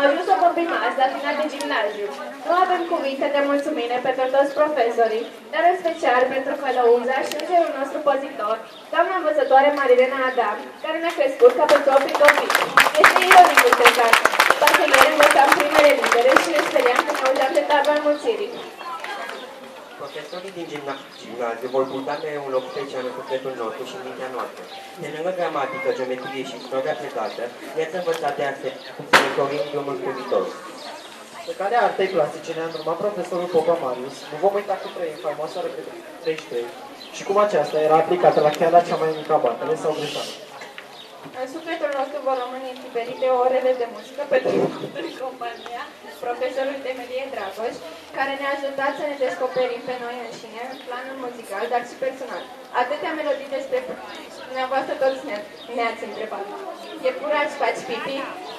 ajuns să vorbim azi la final de gimnaziu. Nu avem cuvinte de mulțumire pentru toți profesorii, dar în special pentru călăuza și îngerul nostru păzitor, doamna învățătoare Marilena Adam, care ne-a crescut ca pe proprii copii. Este ironic încercat. Parcă ieri învățam primele litere și ne speriam că ne auzeam de tabla înmulțirii. Profesorii din gimnaziu vor purta mereu un loc special în sufletul nostru și în mintea noastră. De lângă gramatică, geometrie și istoria predată, ne-ați învățat de asemenea cum să ne corim drumul pe viitor. Pe calea artei clasice ne-a îndrumat profesorul Popa Marius. Nu vom uita cu trăim faimoasa repetă 33 și cum aceasta era aplicată la chiar la cea mai mică abatere sau greșeală. În sufletul nostru vor rămâne întipărite orele de muzică pentru compania profesorului Temelie Dragoș, care ne-a ajutat să ne descoperim pe noi înșine în planul muzical, dar și personal. Atâtea melodii despre dumneavoastră toți ne-ați întrebat. Iepurați, faci pipi?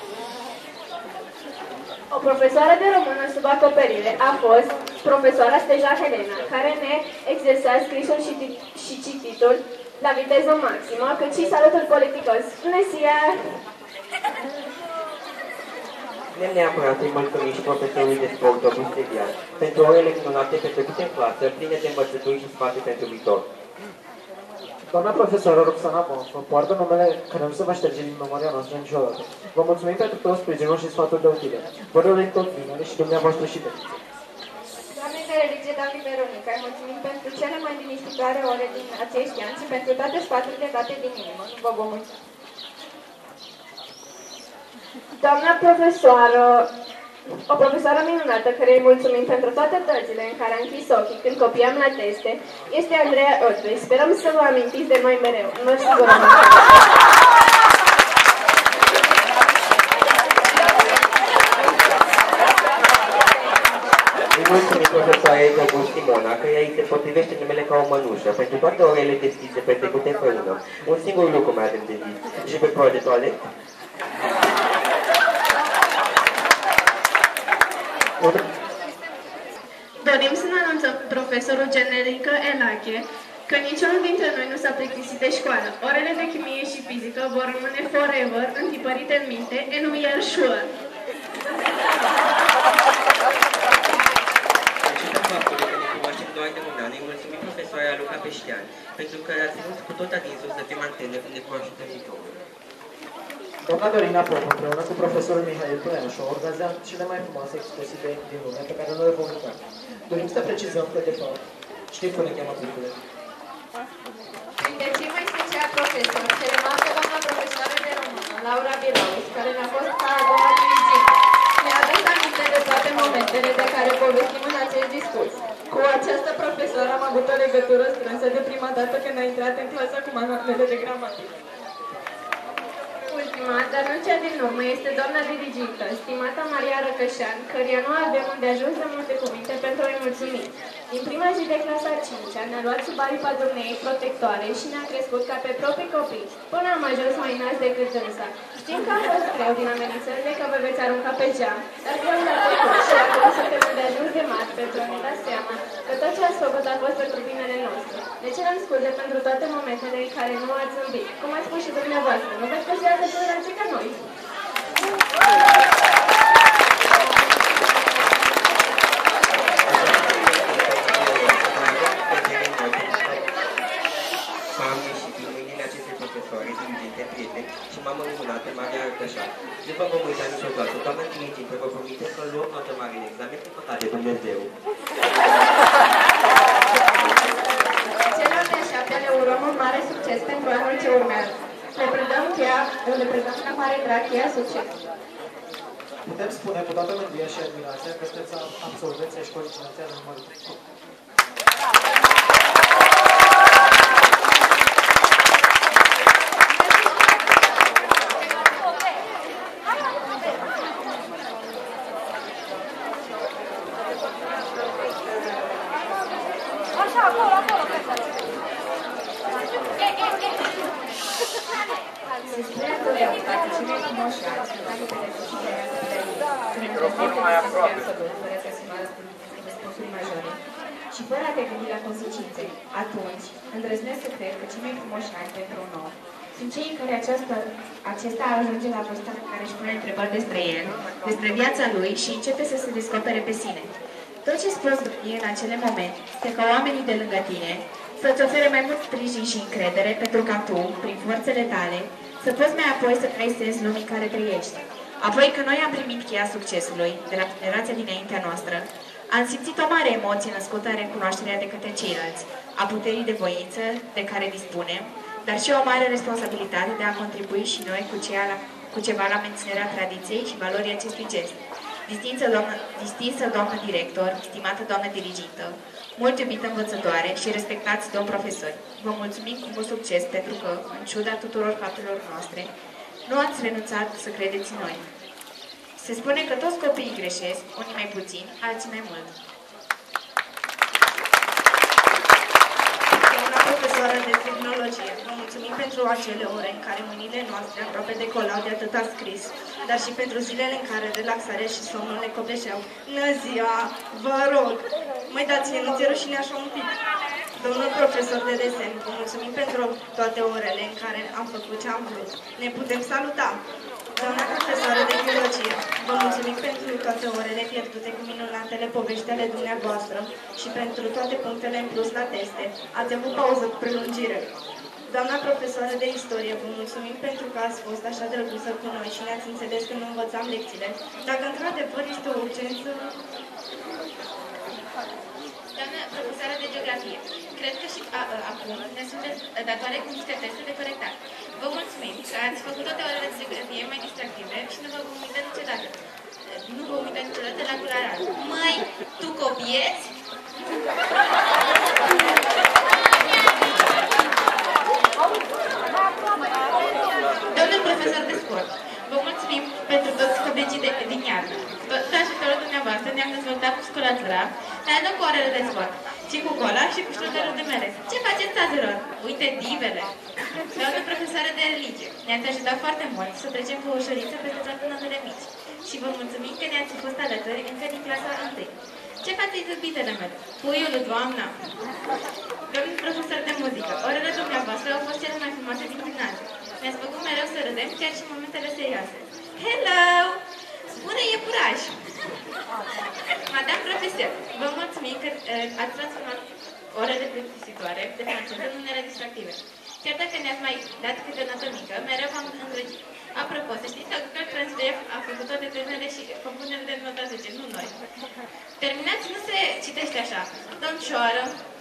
O profesoară de română sub acoperire a fost profesoara Steja Helena, care ne exersa scrisul și cititul la viteză maximă, cât și salutul politicos. Bună ziua! Ne neapărat îi mulțumim și profesorului de sport, August Elian, pentru orele minunate petrecute în clasă, pline de învățături și sfaturi pentru viitor. Doamna profesoră Roxana Bonfă poartă numele care nu se va șterge din memoria noastră niciodată. Vă mulțumim pentru tot sprijinul și sfaturile utile. Vă dorim tot binele și dumneavoastră și de. Doamne de religie, doamne Veronica, îi mulțumim pentru cele mai liniștitoare ore din acești ani și pentru toate sfaturile date din inimă. Vă vom mulțumim. Doamna profesoară, o profesoară minunată, care îi mulțumim pentru toate dățile în care a închis ochii când copiam la teste, este Andreea Otrui. Sperăm să vă amintiți de noi mereu. Noi sigurăm. Îi mulțumim profesoarei August Simona, căreia îi se potrivește numele ca o mănușă, pentru toate orele deschise petrecute împreună. Un singur lucru mai avem de zis. Și pe proa de toalet? Dorim să ne anunțăm profesorul generică Elache că niciunul dintre noi nu s-a plictisit de școală. Orele de chimie și fizică vor rămâne forever întipărite în minte, and we are sure. Datorită faptului că ne cunoaștem doar de un an, îi mulțumim profesoarea Luca Peștean, pentru că a ținut cu tot adinsul să fim antene când ne cunoaște viitorul. Doamna Dorina Pop, împreună cu profesorul Mihail Tuneașu, organizează cele mai frumoase expoziții din lume pe care noi le vom uita. Dorim să precizăm că, de fapt, știm cum ne cheamă lucrurile. Printre cei mai special profesori, se remarcă doamna profesoară de română, Laura Bilaus, care ne-a fost ca a doua dirigintă. Ne-a adus aminte de toate momentele de care povestim în acest discurs. Cu această profesoră am avut o legătură strânsă de prima dată când a intrat în clasă cu manualele de gramatică. Ultima, dar nu cea din urmă, este doamna dirigintă, stimata Maria Răcășan, căreia nu avem unde ajuns de multe cuvinte pentru a-i mulțumi. Din prima zi de clasa 5-a ne-a luat sub aripa dumneei protectoare și ne-a crescut ca pe proprii copii, până am ajuns mai înalți decât dânsa. Știm că a fost greu din amenințările că vă veți arunca pe geam, dar greu ne-a făcut și acum suntem de ajuns de mari pentru a ne da seama că tot ce ați făcut a fost pentru binele nostru. Ne cerem scuze pentru toate momentele în care nu ați zâmbit. Cum ați spus și dumneavoastră, nu veți găsi altă toleranță ca noi. Și m-am înmânat pe Maria Arcășan. Nu vă vom uita niciodată, doamna diriginte, vă promite că luăm notă mare în examen cu păcat de Dumnezeu. Celor de șapte le urăm un mare succes pentru anul ce urmează. Le predăm ca mare drag cheia succes. Putem spune cu toată mândria și admirația că sunteți absolvenții ai școlii gimnaziale numărul 3. Microfonul mai aproape. Și fără a te gândi la consecințe, atunci îndrăznesc să cred că cei mai frumoși ani pentru un om Sunt cei în care acesta ajunge la vârsta în care își pune întrebări despre el, despre viața lui și începe să se descopere pe sine. Tot ce-ți poți dori în acele momente este ca oamenii de lângă tine să-ți ofere mai mult sprijin și încredere pentru ca tu, prin forțele tale, să poți mai apoi să dai sens lumii în care trăiești. Apoi că noi am primit cheia succesului de la generația dinaintea noastră, am simțit o mare emoție născută în recunoașterea de către ceilalți, a puterii de voință de care dispunem, dar și o mare responsabilitate de a contribui și noi cu ceva la menținerea tradiției și valorii acestui gest. Distinsă doamnă director, stimată doamnă dirigintă, mult iubită învățătoare și respectați domn profesori, vă mulțumim cu mult succes pentru că, în ciuda tuturor faptelor noastre, nu ați renunțat să credeți în noi. Se spune că toți copiii greșesc, unii mai puțin, alții mai mult. Doamna profesoară de tehnologie, vă mulțumim pentru acele ore în care mâinile noastre aproape decolau de atâta scris, dar și pentru zilele în care relaxarea și somnul ne copleșeau. Năzia, vă rog, mai dați-ne, nu ți-e rușine așa un pic. Domnul profesor de desen, vă mulțumim pentru toate orele în care am făcut ce am vrut. Ne putem saluta. Doamna profesoară de biologie, vă mulțumim pentru toate orele pierdute cu minunatele povești ale dumneavoastră și pentru toate punctele în plus la teste. Ați avut pauză cu prelungire. Doamna profesoară de istorie, vă mulțumim pentru că ați fost așa drăguță cu noi și ne-ați înțeles când învățam lecțiile. Dacă într-adevăr este o urgență... Doamna profesoară de geografie, cred că și acum ne sunteți datoare cu niște teste de corectat. Vă mulțumim că ați făcut toate orele de geografie mai distractive și nu vă vom uita niciodată. Nu vă uita niciodată la cularat. Măi, tu copiezi? Domnul profesor de sport, vă mulțumim pentru toți colegii din iarnă. Tot ajutorul dumneavoastră ne-am dezvoltat cu scolatura, dar nu cu orele de sport, ci cu cola și cu ștrudelul de mere. Ce faceți, stazelor? Uite divele! Doamnă profesoară de religie, ne-ați ajutat foarte mult să trecem cu ușurință peste toate notele mici. Și vă mulțumim că ne-ați fost alături încă din clasa 1. Ce faceți, iubitele mele? Puiul, doamna! Domnul profesor de muzică, orele dumneavoastră au fost cele mai frumoase din gimnaziu. Ne-ați făcut mereu să râdem, chiar și în momentele serioase. Hello! Spune iepuraș! Madame profesor, vă mulțumim că ați transformat orele plictisitoare de franceză în unele distractive. Chiar dacă ne-ați mai dat câte notă mică, mereu v-am îndrăgit. Apropo, să știți că Transdev a făcut toate temele și compunerile de nota 10, nu noi. Terminați, nu se citește așa. Domnșoară,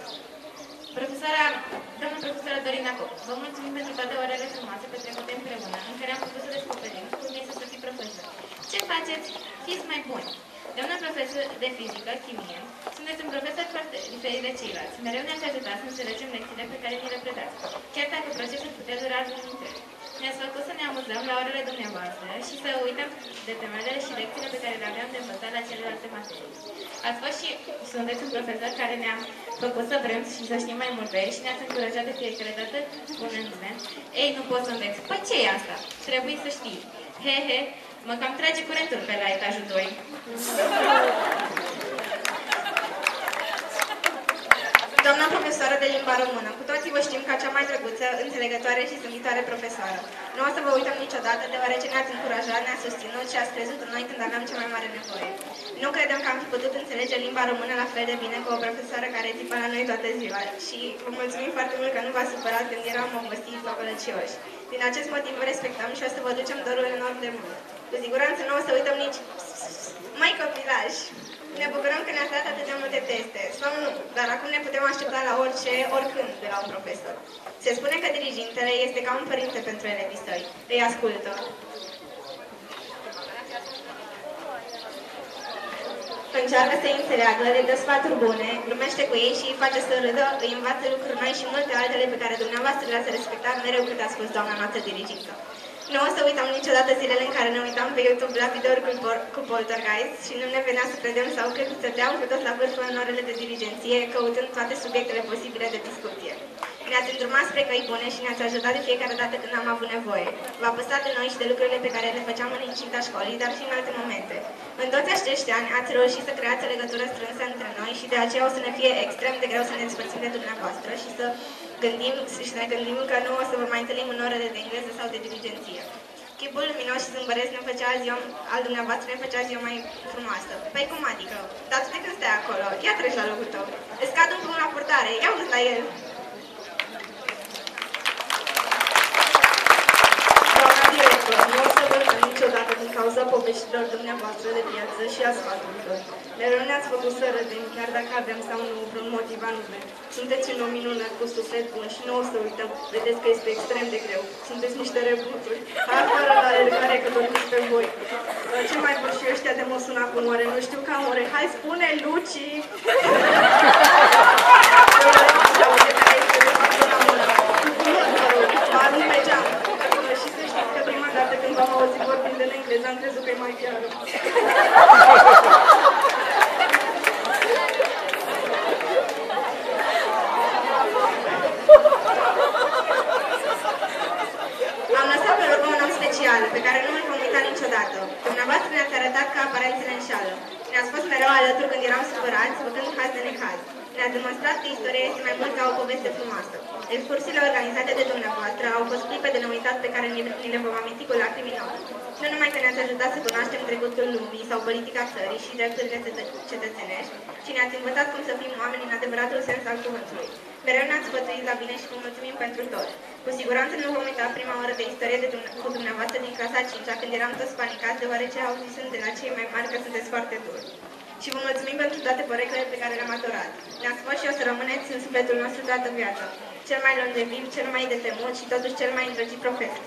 doamna profesoară Dorina Cop, vă mulțumim pentru toate orele frumoase petrecute împreună, în care am putut să descoperim cum este să fii profesor. Ce faceți? Fiți mai buni! Doamna profesor de fizică, chimie, sunteți un profesor foarte diferit de ceilalți. Mereu ne-ați ajutat să înțelegem lecțiile pe care ni le predați, chiar dacă procesul putea dura luni întregi. Ne-ați făcut să ne amuzăm la orele dumneavoastră și să uităm de temele și lecțiile pe care le aveam de învățat la celelalte materii. Ați fost și sunteți un profesor care ne-a făcut să vrem și să știm mai multe și ne-ați încurajat de fiecare dată spunându-ne: ei, nu pot să înveți. Păi ce e asta? Trebuie să știi. He, he, mă cam trage curentul pe la etajul 2. Doamna profesoară de limba română, cu toții vă știm ca cea mai drăguță, înțelegătoare și zâmbitoare profesoară. Nu o să vă uităm niciodată, deoarece ne-ați încurajat, ne-ați susținut și ați crezut în noi când aveam cea mai mare nevoie. Nu credem că am fi putut înțelege limba română la fel de bine cu o profesoară care țipa la noi toată ziua și vă mulțumim foarte mult că nu v-ați supărat când eram obosiți sau bălăcioși. Din acest motiv vă respectăm și o să vă ducem dorul enorm de mult. Cu siguranță nu o să uităm nici mai copilași. Ne bucurăm că ne-ați dat atât de multe teste. Sau nu, dar acum ne putem aștepta la orice, oricând de la un profesor. Se spune că dirigintele este ca un părinte pentru elevii săi. Îi ascultă. Încearcă să-i înțeleagă, le dă sfaturi bune, glumește cu ei și îi face să râdă, îi învață lucruri noi și multe altele pe care dumneavoastră le-ați respectat mereu cât ați fost doamna noastră dirigintă. Nu o să uităm niciodată zilele în care ne uitam pe YouTube la videouri cu Poltergeist și nu ne venea să credem sau că stăteam cu tot la vârful în orele de dirigenție, căutând toate subiectele posibile de discuție. Ne-ați îndrumat spre căi bune și ne-ați ajutat de fiecare dată când am avut nevoie. V-a păsat de noi și de lucrurile pe care le făceam în incinta școlii, dar și în alte momente. În toți acești ani ați reușit să creați o legătură strânsă între noi și de aceea o să ne fie extrem de greu să ne despărțim de dumneavoastră și să gândim și ne gândim că nu o să vă mai întâlnim în orele de engleză sau de diligenție. Chipul luminos și zâmbăresc ne făcea ziua, al dumneavoastră ne făcea ziua mai frumoasă. Păi cum adică? Dar tu de când stai acolo? Ia treci la locul tău. Îți cad un pumn la purtare. Ia uzi la el. Doamna director, nu o să vă uităm niciodată din cauza poveștilor dumneavoastră de viață și a sfaturilor. Mereu ne-ați făcut să râdem, chiar dacă avem sau nu vreun motiv anume. Sunteți un om minunat cu suflet bun și nu o să uităm. Vedeți că este extrem de greu. Sunteți niște rebuturi. Afară la alergare că dormiți pe voi. Ce mai vor și ăștia de mă sună acum oare? Nu știu cam ore. Hai, spune, Luci! Mă arunc pe geam. Și să știți că prima dată când v-am auzit vorbind în engleză, am crezut că e maghiară. Am lăsat pe urmă un om special, pe care nu îl vom uita niciodată. Dumneavoastră ne-ați arătat că aparențele înșală. Ne-ați fost mereu alături când eram supărați, făcând caz de necaz. Ne-ați demonstrat că istoria este mai mult ca o poveste frumoasă. Excursiile organizate de dumneavoastră au fost clipe de neuitat pe care ni le vom aminti cu lacrimi în ochi. Nu numai că ne-ați ajutat să cunoaștem trecutul lumii sau politica țării și drepturile cetățenești, ci ne-ați învățat cum să fim oameni în adevăratul sens al cuvântului. Mereu ne-ați sfătuit la bine și vă mulțumim pentru tot. Cu siguranță nu vom uita prima oră de istorie cu dumneavoastră din clasa 5-a, când eram toți panicați, deoarece auzisem de la cei mai mari că sunteți foarte duri. Și vă mulțumim pentru toate poreclele pe care le-am adorat. Ne-ați fost și o să rămâneți în sufletul nostru toată viața. Cel mai longeviv, cel mai de temut și totuși cel mai îndrăgit profesor.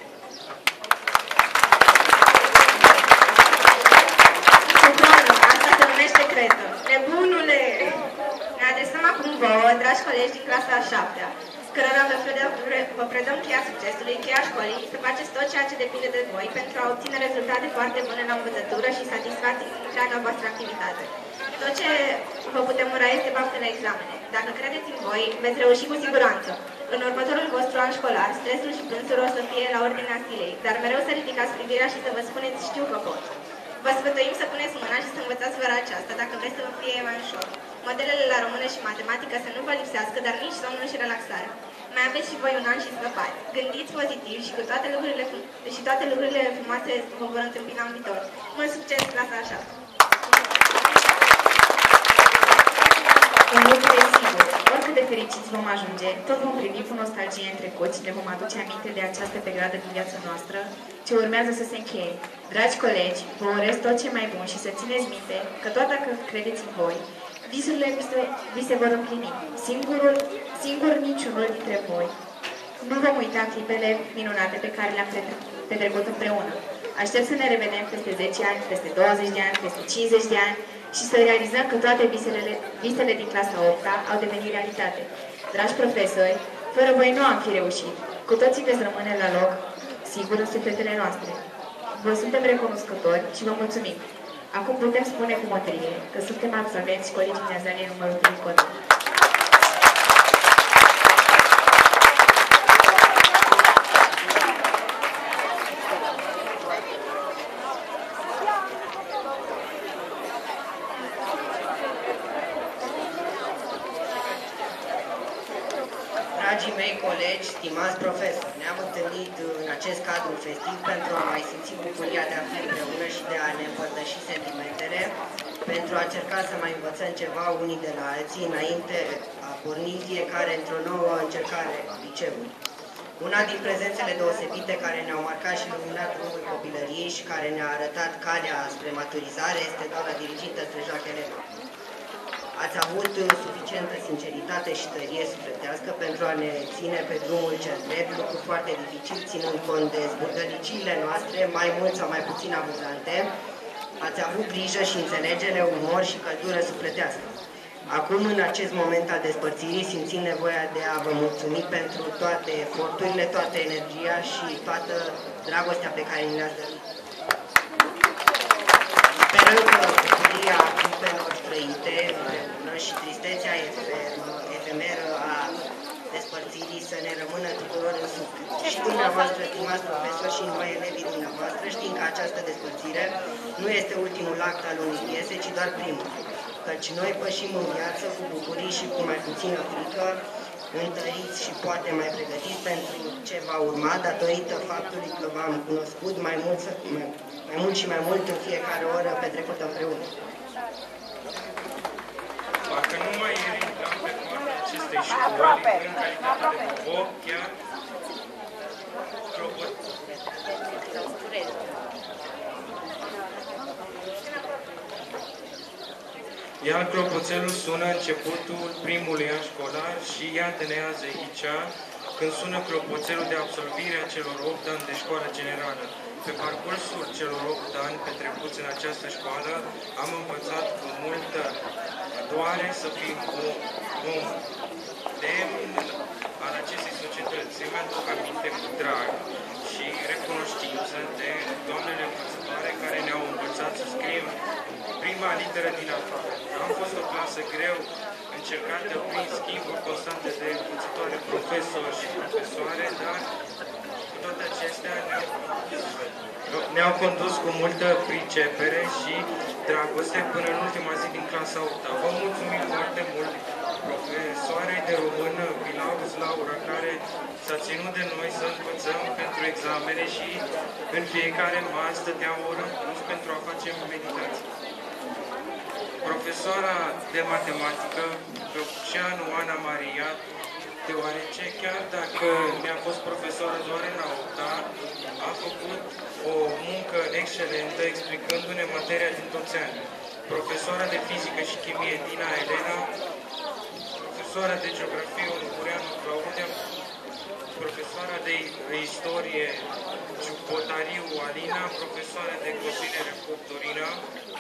Suprană, asta se numește cretă. Nebunule! Ne adresăm acum vouă, dragi colegi din clasa a 7-a, cărora vă predăm cheia succesului, cheia școlii, să faceți tot ceea ce depinde de voi pentru a obține rezultate foarte bune la învățătură și satisfacția la voastră activitate. Tot ce vă putem ura este baftă la examene. Dacă credeți în voi, veți reuși cu siguranță. În următorul vostru an școlar, stresul și plânsul o să fie la ordinea zilei, dar mereu să ridicați privirea și să vă spuneți știu că pot. Vă sfătuim să puneți mâna și să învățați vara aceasta, dacă vreți să vă fie mai ușor. Modelele la română și matematică să nu vă lipsească, dar nici somnul și relaxarea. Mai aveți și voi un an și scăpați. Gândiți pozitiv și cu toate lucrurile frumoase vă vor întâmpina în viitor. Mult succes, clasa așa! Un lucru e sigur, oricât de fericiți vom ajunge, tot vom privi cu nostalgie în trecut și ne vom aduce aminte de această perioadă din viața noastră ce urmează să se încheie. Dragi colegi, vă urez tot ce mai bun și să țineți minte că tot dacă credeți în voi, visurile vi se vor împlini. Singur niciunul dintre voi nu vom uita clipele minunate pe care le-am petrecut împreună. Aștept să ne revedem peste 10 ani, peste 20 de ani, peste 50 de ani și să realizăm că toate visele din clasa 8-a au devenit realitate. Dragi profesori, fără voi nu am fi reușit. Cu toții veți rămâne la loc, sigur, în sufletele noastre. Vă suntem recunoscători și vă mulțumim. Acum putem spune cu mândrie că suntem absolvenți școlii gimnaziale numărul 3 Codru. Dragii mei colegi, stimați profesori, ne-am întâlnit în acest cadru festiv pentru a mai simți bucuria de a fi împreună și de a ne împărtăși sentimentele, pentru a încerca să mai învățăm ceva unii de la alții înainte a porni fiecare într-o nouă încercare a liceului. Una din prezențele deosebite care ne-au marcat și luminat drumul copilăriei și care ne-a arătat calea spre maturizare este doamna dirigintă Trejac Elena. Ați avut suficientă sinceritate și tărie sufletească pentru a ne ține pe drumul cel drept, lucru foarte dificil, ținând cont de zburdăliciile noastre, mai mult sau mai puțin amuzante. Ați avut grijă și înțelegere, umor și căldură sufletească. Acum, în acest moment al despărțirii, simțim nevoia de a vă mulțumi pentru toate eforturile, toată energia și toată dragostea pe care ni le-ați dăruit. Sperăm că bucuria clipelor trăite împreună și tristețea efemeră a despărțirii să ne rămână tuturor în suflet. Și dumneavoastră, stimați profesori, și noi, elevii dumneavoastră, știm că această despărțire nu este ultimul act al unei piese, ci doar primul. Căci noi pășim în viață cu bucurii și cu mai puțină frică, întăriți și poate mai pregătiți pentru ce va urma, datorită faptului că v-am cunoscut mai mult și mai mult în fiecare oră petrecută împreună. Dacă nu mai eram pe partea acestei școli, în calitate de foc, chiar iar clopoțelul sună începutul primului an școlar și iată ne azi aici, când sună clopoțelul de absolvire a celor 8 ani de școală generală. Pe parcursul celor 8 ani petrecuți în această școală, am învățat cu multă doare să fim un demn al acestei societăți. Îmi aduc aminte cu drag și recunoștință de doamnele învățătoare care ne-au învățat să scriem prima literă din alfabet. Am fost o clasă greu încercată prin schimburi constante de învățătoare, profesori și profesoare, dar cu toate acestea ne-au condus cu multă pricepere și dragoste până în ultima zi din clasa 8-a. Vă mulțumim foarte mult, profesoarei de română Bilauz Laura, care s-a ținut de noi să învățăm pentru examene și în fiecare mas stătea o oră în plus pentru a face meditații. Profesoara de matematică, Căpușeanu Ana Maria, deoarece chiar dacă mi-a fost profesoară doar în a 8-a, a făcut o muncă excelentă explicându-ne materia din toți anii. Profesoara de fizică și chimie Dina Elena, profesoara de geografie Ungureanu Claudia, profesoara de istorie Ciupotariu Alina, profesoara de consiliere Coptorina,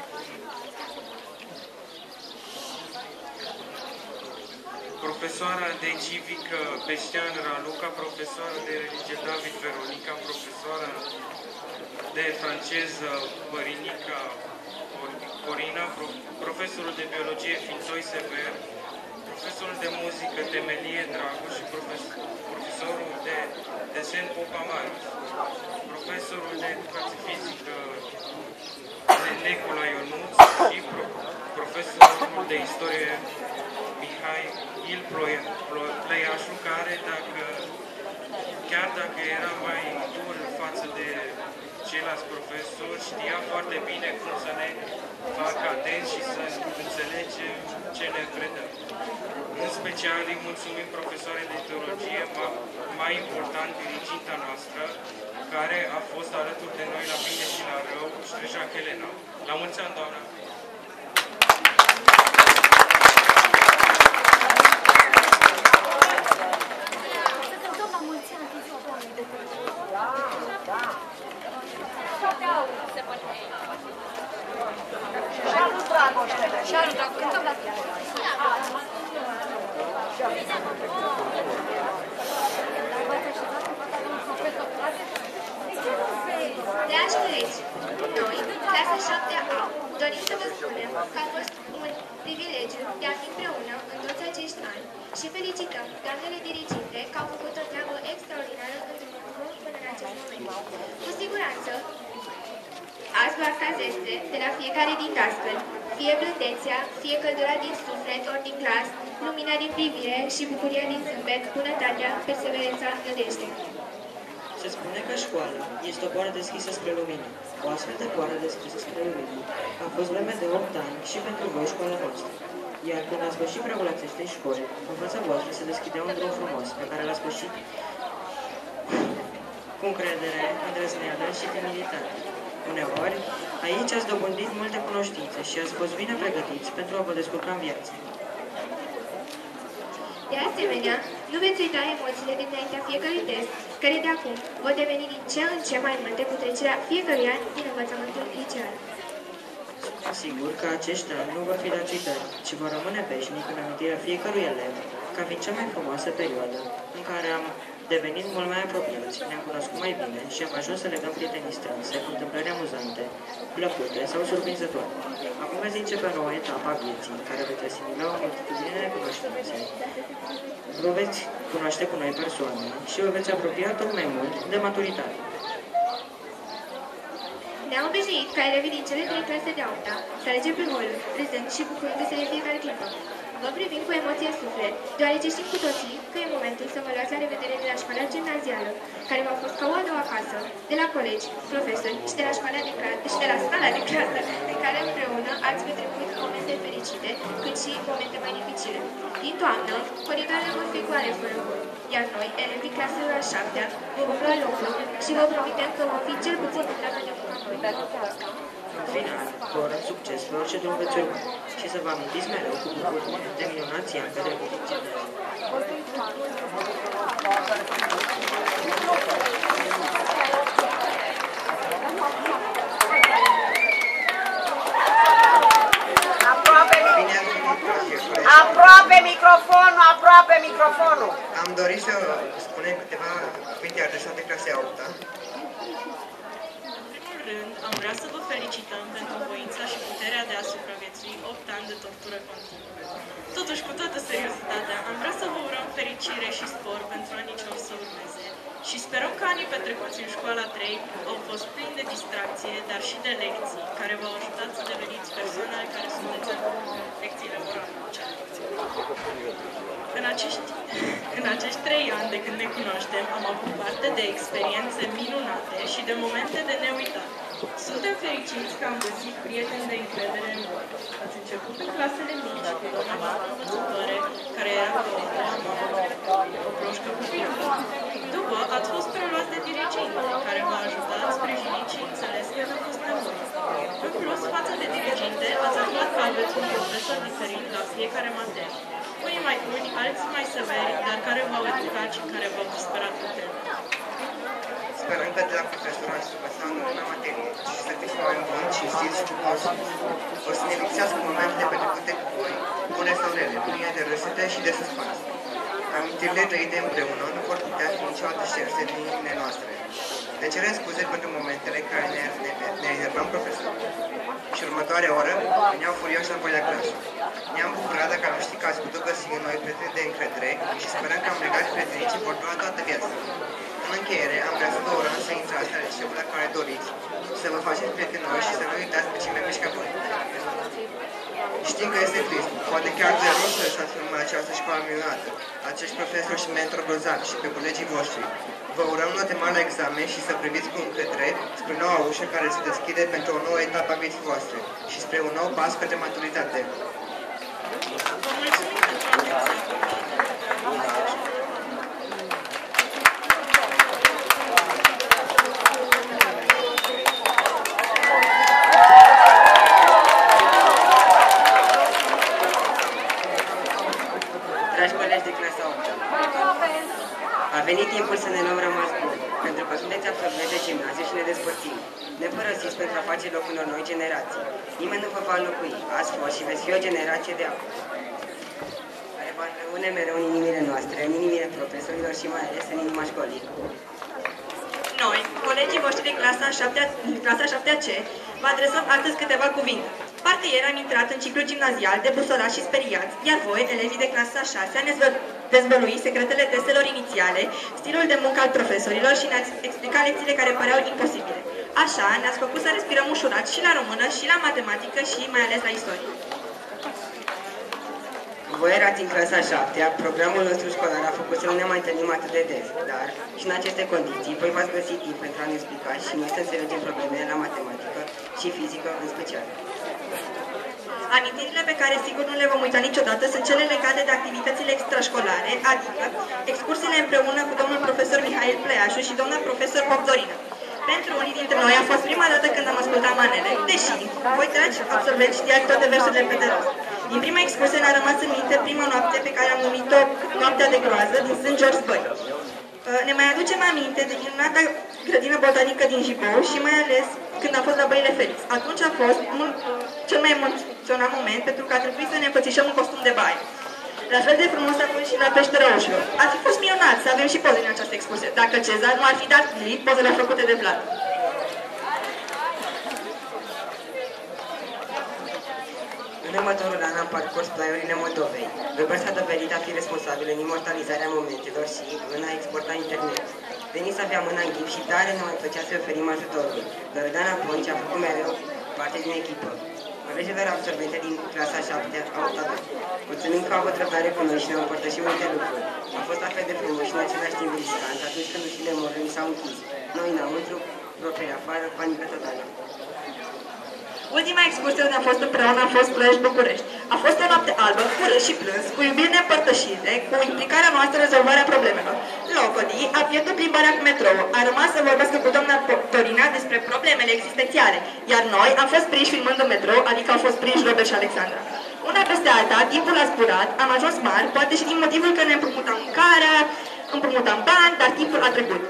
profesoara de civică Peștean Raluca, profesoara de religie David Veronica, profesoara de franceză Mărinica Corina, profesorul de biologie Fintoi Sever, profesorul de muzică Temelie Dragu și profesorul de desen Popa Marius, profesorul de educație fizică Necula Ionuț și profesorul de istorie Mihai Il Pleiașu, care chiar dacă era mai dur față de ceilalți profesori, știa foarte bine cum să ne facă atenți și să înțelegem ce ne predă. În special îi mulțumim profesoarei de teologie, mai important diriginta noastră, care a fost alături de noi la bine și la rău, Ștreja Helena. La mulți ani, doamna! Dragi colegi, noi, clasa 7A, dorim să vă spunem că a fost un privilegiu de a fi împreună în toți acești ani și felicităm doamnele diriginte că au făcut o treabă extraordinară într-un până în acest moment. Cu siguranță, azi vă astați este de la fiecare din dascăl, fie blândețea, fie căldura din suflet ori din glas, lumina din privire și bucuria din zâmbet, bunătatea, perseverența, nădejde. Se spune că școala este o poartă deschisă spre lumină. O astfel de poartă deschisă spre lumină a fost vreme de 8 ani și pentru voi școala noastră. Iar când ați sfârșit pragul acestei școli, în fața voastră se deschidea un drum frumos pe care l-ați sfârșit cu încredere, îndrăzneală și timiditate. Uneori, aici ați dobândit multe cunoștințe și ați fost bine pregătiți pentru a vă descurca în viață. De asemenea, nu veți uita emoțiile dinaintea fiecărui test, care de acum vor deveni din ce în ce mai multe cu trecerea fiecăruia din învățământul liceal. Sunt sigur că acești ani nu vor fi dați uitări, ci vor rămâne veșnic în amintirea fiecărui elev, ca fiind cea mai frumoasă perioadă în care am devenit mult mai apropiați, ne-am cunoscut mai bine și am ajuns să legăm prietenii strânse cu întâmplări amuzante, plăcute sau surprinzătoare. Acum veți începe o nouă etapă a vieții, în care veți asimila o multitudine de cunoștințe. Vă veți cunoaște cu noi persoane și vă veți apropia tot mai mult de maturitate. Ne-am obișnuit ca elevii din cele 3 clase de 8-a să alegem pe hol, râzând și bucurându-se de fiecare clipă. Vă privim cu emoție în suflet, deoarece știm cu toții că e momentul să vă luați la revedere de la școala gimnazială, care v-a fost ca o a doua casă, de la colegi, profesori și de la sala de clasă, în care împreună ați petrecut momente fericite, cât și momente mai dificile. Din toamnă, coridoarele vor fi goale fără voi, iar noi, elevii claselor a 7-a, vă vom lua locul și vă promitem că vom fi cel puțin la fel de bun noi. În final, vă urăm succes pe orice drum veți urma și să vă amintiți mereu cu bucurie de minunații ani petrecuți în gimnaziu. Aproape microfonul! Am dorit să spunem câteva cuvinte adresate clasei 8-a. Am vrea să vă felicităm pentru voința și puterea de a supraviețui 8 ani de tortură continuă. Totuși, cu toată seriozitatea, am vrea să vă urăm fericire și spor pentru anii ce o să urmeze și sperăm că anii petrecuți în școala 3 au fost plini de distracție, dar și de lecții, care v-au ajutat să deveniți persoanele care sunteți în lecțiile morale. În acești 3 ani de când ne cunoaștem, am avut parte de experiențe minunate și de momente de neuitat. Suntem fericiți că am găsit prieteni de încredere în voi. Ați început în clasele mici, cu doamna voastră învățătoare, care era o broșcă cu filmul. După, ați fost preluați de diriginte, care v-a ajutat, sprijinit și înțeles că n-a fost nevoie. În plus, față de diriginte, ați aflat că aveți un profesor diferit la fiecare materie. Unii mai buni, alții mai severi, dar care v-au educat și care v-au disperat puternic. Sperăm că de la profesor ați învățat în luna materie și să fiți mai buni, cinstiți și cunoscuți. O să ne lipsească momentele petrecute cu voi, bune sau rele, pline de râsete și de suspans. Amintirile trăite împreună nu vor putea fi niciodată șterse din inimile noastre. Ne cerem scuze pentru momentele care ne enervam profesorul. Și următoarea oră veneau furioși înapoi la clasă. Ne-am bucurat dacă am ști că ați putut găsi în noi prieteni de încredere și sperăm că am legat prietenii ce vor dura toată viața. În încheiere, am vrea să vă urăm să intrați la liceul la care doriți, să vă faceți prietenoși și să nu uitați pe cine mișcă voi. Știm că este trist, poate chiar de rău să lăsați în această școală minunată, acești profesori și mentori grozavi și pe colegii voștri. Vă urăm note mari la examen și să priviți cu încredere spre noua ușă care se deschide pentru o nouă etapă a vieții voastre și spre un nou pas către maturitate. Vă mulțumim pentru atenție. Dragi colegi de clasa 8-a, a venit timpul să ne luăm rămas bun, pentru că sunteți absolvenți de gimnaziu și ne despărțim. Ne părăsiți pentru a face loc unor noi generații. Nimeni nu vă va înlocui. Ați fost și veți fi o generație de aur, care va rămâne mereu în inimile noastre, în inimile profesorilor și mai ales în inima școlii. Noi, colegii voștri de clasa 7-a C, vă adresăm astăzi câteva cuvinte. Parcă ieri am intrat în ciclul gimnazial de busolați și speriați, iar voi, elevii de clasa 6-a, ne-ați dezvălui secretele testelor inițiale, stilul de muncă al profesorilor și ne-ați explicat lecțiile care păreau imposibile. Așa, ne-ați făcut să respirăm ușurat și la română, și la matematică, și mai ales la istorie. Voi erați în clasa 7-a, programul nostru școlar a făcut să nu ne mai întâlnim atât de des, dar și în aceste condiții voi v-ați găsit timp pentru a ne explica și noi să înțelegem problemele la matematică și fizică în special. Amintirile pe care sigur nu le vom uita niciodată sunt cele legate de activitățile extrașcolare, adică excursiile împreună cu domnul profesor Mihail Pleașu și doamna profesor Bogdorina. Pentru unii dintre noi a fost prima dată când am ascultat manele, deși voi, dragi absolvenți, știați toate versurile pe de rost. Din prima excursie ne-a rămas în minte prima noapte pe care am numit-o Noaptea de groază din St. George Băi. Ne mai aducem aminte de minunata grădină botanică din Jibou și mai ales când am fost la Băile Felix. Atunci a fost cel mai emoționant moment pentru că a trebuit să ne împățișăm un costum de baie. La fel de frumos a fost și la Peștera Ușilor. Ar fi fost minunat să avem și poze în această excursie, dacă Cezar nu ar fi dat clip pozele făcute de Vlad. În următorul an am parcurs plaiurile Moldovei. Weber s-a dovedit a fi responsabil în imortalizarea momentelor și în a exporta internet. Veniți să aveam mâna în ghip și tare ne mai plăcea să oferim ajutorul. Loredana Ponci a făcut mereu parte din echipă. Colegilor absolvente din clasa 7 au optat. Mulțumim că au avut răbdare cu noi și ne-au împărtășit multe lucruri. A fost la fel de frumos și în același timp riscant atunci când ușile morului s-au închis. Noi înăuntru, proprii afară, panică totală. Ultima excursie unde am fost împreună a fost Ploiești-București. A fost o noapte albă, cu râs și plâns, cu iubiri neîmpărtășite, cu implicarea noastră în rezolvarea problemelor. Locodii a pierdut plimbarea cu metrou, a rămas să vorbească cu doamna Torina despre problemele existențiale, iar noi am fost prinși filmând un metrou, adică au fost prinși Robert și Alexandra. Una peste alta, timpul a zburat, am ajuns mari, poate și din motivul că ne împrumutam mâncarea, împrumutam bani, dar timpul a trecut.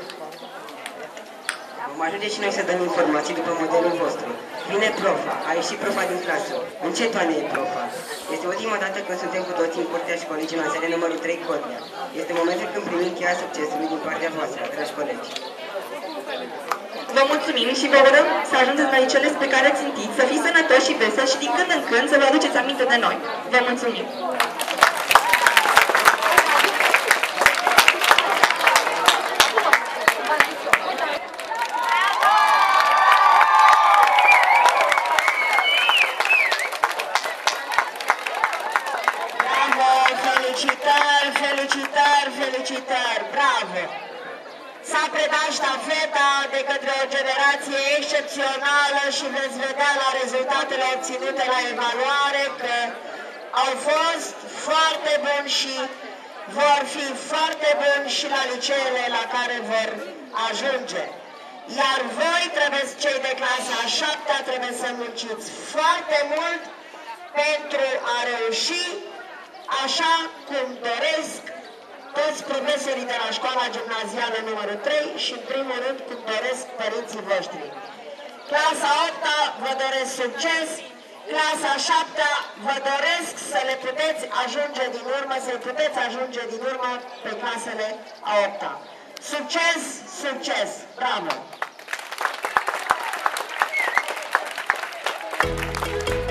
Vom ajunge și noi să dăm informații după modelul vostru. Vine profa, a ieșit profa din clasă. În ce toane e profa? Este ultima dată când suntem cu toții în curtea școlii gimnaziale numărul 3 Codea. Este momentul când primim cheia succesului din partea voastră, dragi colegi. Vă mulțumim și vă urăm să ajungeți la cele spre care țintiți, să fiți sănătoși și veseli și din când în când să vă aduceți aminte de noi. Vă mulțumim! Felicitări, bravo! S-a predat ștafeta de către o generație excepțională și veți vedea la rezultatele obținute la evaluare că au fost foarte buni și vor fi foarte buni și la liceele la care vor ajunge. Iar voi, cei de clasa a 7-a, trebuie să munciți foarte mult pentru a reuși așa cum doresc toți profesorii de la școala gimnazială numărul 3 și în primul rând cum doresc părinții voștri. Clasa 8-a vă doresc succes, clasa 7-a vă doresc să le puteți ajunge din urmă, pe clasele a 8-a. Succes, succes! Bravo!